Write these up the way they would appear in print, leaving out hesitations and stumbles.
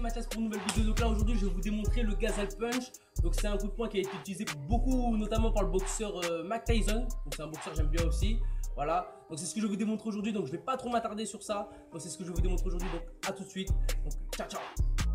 Mathias pour une nouvelle vidéo. Donc là aujourd'hui je vais vous démontrer le Gazelle Punch. Donc c'est un coup de poing qui a été utilisé beaucoup, notamment par le boxeur Mike Tyson. Donc c'est un boxeur que j'aime bien aussi. Voilà, donc c'est ce que je vais vous démontrer aujourd'hui. Donc je vais pas trop m'attarder sur ça. Donc c'est ce que je vais vous démontrer aujourd'hui. Donc à tout de suite. Donc ciao ciao.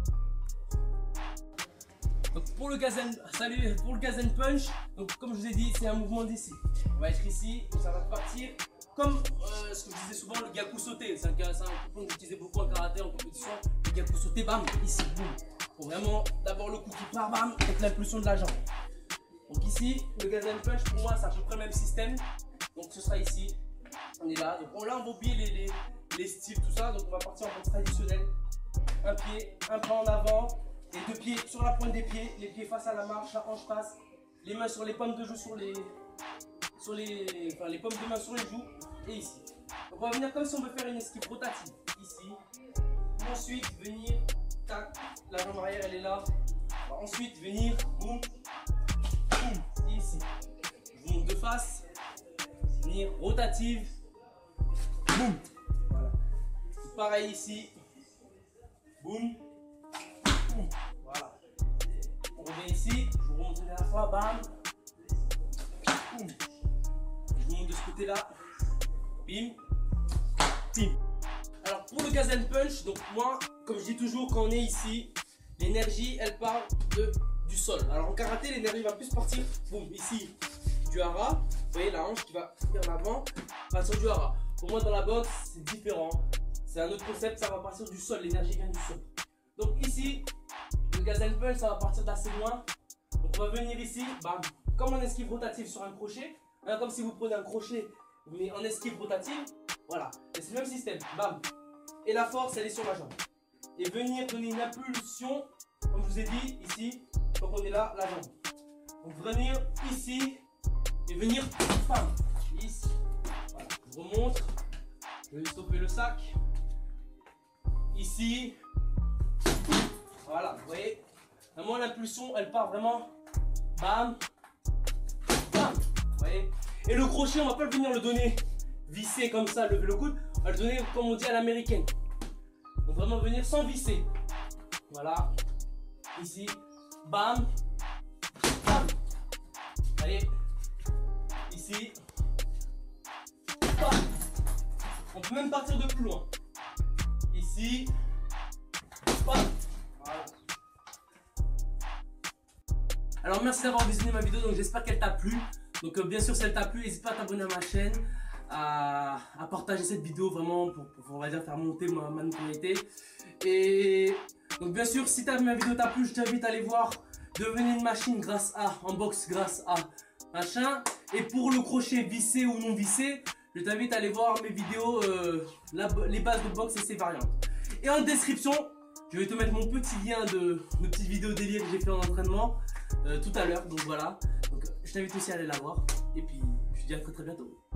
Donc pour le Gazelle, salut, pour le Gazelle Punch. Donc comme je vous ai dit, c'est un mouvement d'ici. On va être ici, donc ça va partir. Comme ce que je disais souvent, le Gyaku sauté, c'est un coup de poing que j'utilisais beaucoup en karaté, en compétition. Le Gyaku sauté, bam, ici, boum. Faut vraiment d'abord le coup qui part, bam, avec l'impulsion de la jambe. Donc ici, le Gazelle Punch, pour moi, c'est à peu près le même système. Donc ce sera ici, on est là. Donc là, on va oublier les styles, tout ça. Donc on va partir en boxe traditionnel. Un pied, un pas en avant, et deux pieds sur la pointe des pieds, les pieds face à la marche, la hanche passe, les mains sur les pommes de joue, les pommes de main sur les joues et ici. Donc on va venir comme si on veut faire une esquive rotative ici. Ensuite venir, tac, la jambe arrière elle est là. On va ensuite venir, boum, boum, ici. Je vous montre de face, venir rotative, boum. Voilà. Pareil ici, boum, boum. Voilà. On revient ici, je vous montre la dernière fois, bam, boum. Je vous montre de ce côté là, bim, bim. Alors pour le Gazelle Punch, donc moi, comme je dis toujours, quand on est ici, l'énergie elle part du sol. Alors en karaté, l'énergie va plus partir, boum, ici, du hara. Vous voyez la hanche qui va vers l'avant, partir du hara. Pour moi dans la boxe, c'est différent. C'est un autre concept, ça va partir du sol, l'énergie vient du sol. Donc ici, le Gazelle Punch, ça va partir d'assez loin. Donc on va venir ici, bam, comme en esquive rotative sur un crochet. Hein, comme si vous prenez un crochet, vous venez en esquive rotative. Voilà, et c'est le même système, bam. Et la force, elle est sur la jambe. Et venir donner une impulsion, comme je vous ai dit, ici, quand on est là, la jambe. Donc venir ici, et venir, bam, ici. Voilà, je remonte, je vais stopper le sac. Ici, voilà, vous voyez, vraiment l'impulsion, elle part vraiment, bam, bam, vous voyez. Et le crochet, on va pas venir le donner vissé comme ça, lever le coude, on va le donner comme on dit à l'américaine. Donc vraiment venir sans visser. Voilà, ici, bam, bam. Allez, ici, bam. On peut même partir de plus loin. Ici, bam. Voilà. Alors merci d'avoir visionné ma vidéo, donc j'espère qu'elle t'a plu. Donc bien sûr si elle t'a plu, n'hésite pas à t'abonner à ma chaîne, à partager cette vidéo vraiment pour on va dire faire monter ma notoriété. Et donc bien sûr si ma vidéo t'a plu, je t'invite à aller voir Devenir une machine grâce à, en boxe grâce à machin. Et pour le crochet vissé ou non vissé, je t'invite à aller voir mes vidéos, les bases de boxe et ses variantes. Et en description, je vais te mettre mon petit lien de petites vidéos délire que j'ai fait en entraînement tout à l'heure. Donc voilà, donc, je t'invite aussi à aller la voir. Et puis je te dis à très bientôt.